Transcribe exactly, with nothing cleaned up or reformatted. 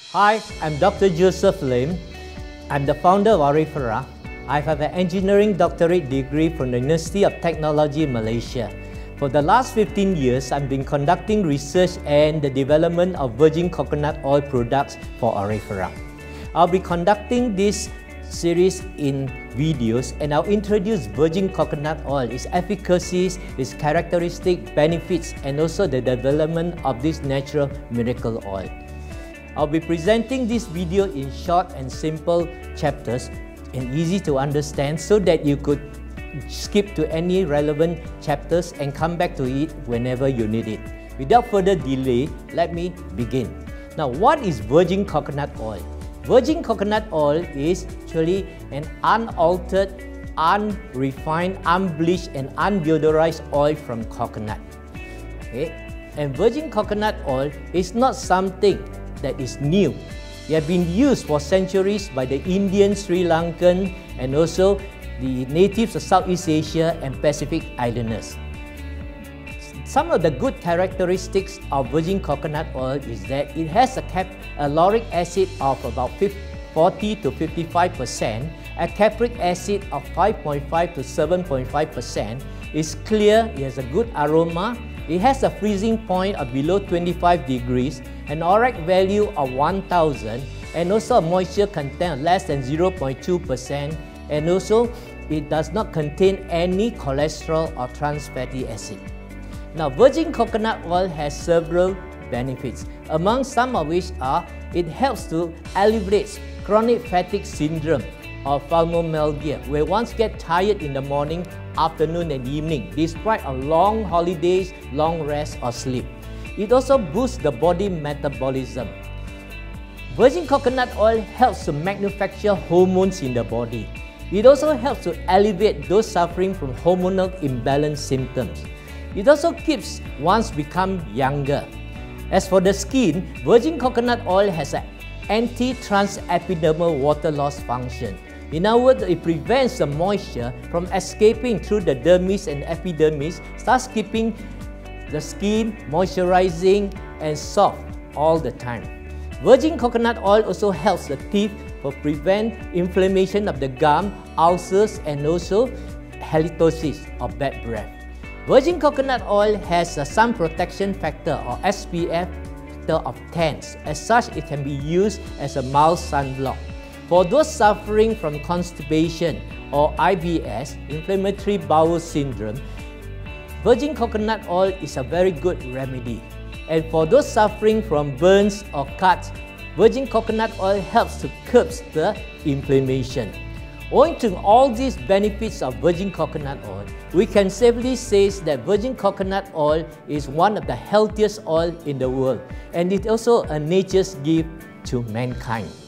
Hi, I'm Doctor Joseph Lim. I'm the founder of Arifera. I have an engineering doctorate degree from the University of Technology, Malaysia. For the last fifteen years, I've been conducting research and the development of virgin coconut oil products for Arifera. I'll be conducting this series in videos and I'll introduce virgin coconut oil, its efficacies, its characteristic benefits, and also the development of this natural miracle oil. I'll be presenting this video in short and simple chapters and easy to understand so that you could skip to any relevant chapters and come back to it whenever you need it. Without further delay, let me begin. Now, what is virgin coconut oil? Virgin coconut oil is actually an unaltered, unrefined, unbleached and undeodorized oil from coconut. Okay? And virgin coconut oil is not something that is new. It has been used for centuries by the Indian, Sri Lankan and also the natives of Southeast Asia and Pacific Islanders. Some of the good characteristics of virgin coconut oil is that it has a, cap a lauric acid of about forty to fifty-five percent, a capric acid of five point five to seven point five percent. It's clear, it has a good aroma, it has a freezing point of below twenty-five degrees, an O R A C value of one thousand, and also a moisture content of less than zero point two percent, and also it does not contain any cholesterol or trans fatty acid. Now, virgin coconut oil has several benefits, among some of which are it helps to alleviate chronic fatigue syndrome or fibromyalgia, where one gets tired in the morning, afternoon and evening, despite of long holidays, long rest or sleep. It also boosts the body metabolism. Virgin coconut oil helps to manufacture hormones in the body. It also helps to alleviate those suffering from hormonal imbalance symptoms. It also keeps one's become younger. As for the skin, virgin coconut oil has an anti-transepidermal water loss function. In other words, it prevents the moisture from escaping through the dermis and epidermis, thus keeping the skin moisturizing and soft all the time. Virgin coconut oil also helps the teeth for prevent inflammation of the gum, ulcers, and also halitosis or bad breath. Virgin coconut oil has a sun protection factor or S P F of ten. As such, it can be used as a mild sunblock. For those suffering from constipation or I B S, inflammatory bowel syndrome, virgin coconut oil is a very good remedy. And for those suffering from burns or cuts, virgin coconut oil helps to curb the inflammation. Owing to all these benefits of virgin coconut oil, we can safely say that virgin coconut oil is one of the healthiest oils in the world, and it's also a nature's gift to mankind.